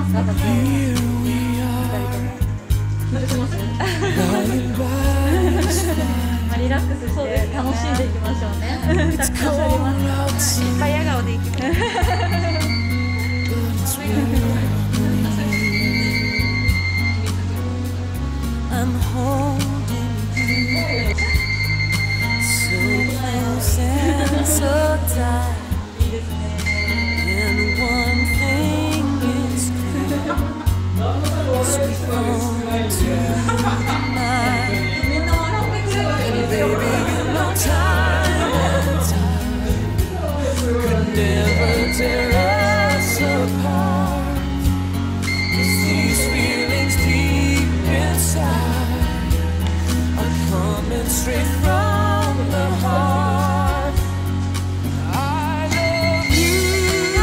わざと2人とも乗ってます。まあリラックスして楽しんでいきましょうね。たくさんあります。いっぱい笑顔でいきましょう。 I'm holding you so close and so tight, and one thing is clear, as we come tonight, and baby you know time and tide could never tear us apart, 'cause these feelings deep inside coming straight from the heart. I love you,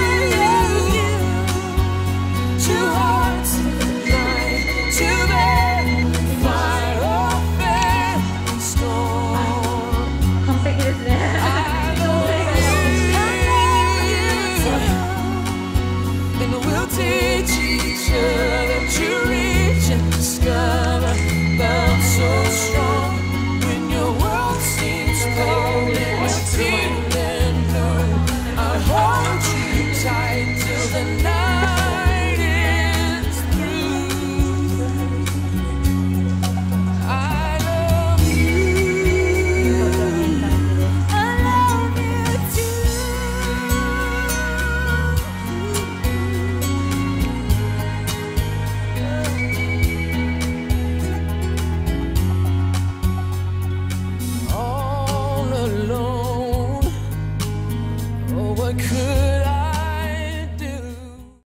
two hearts collide, together, fire or fairy storm. 完璧ですね。 I love you, and we'll teach each other to reach and discover love so strong when your world seems cold and you're feeling blue. I'll hold you tight till the night is through. I love you. I love you too. All alone, oh, what could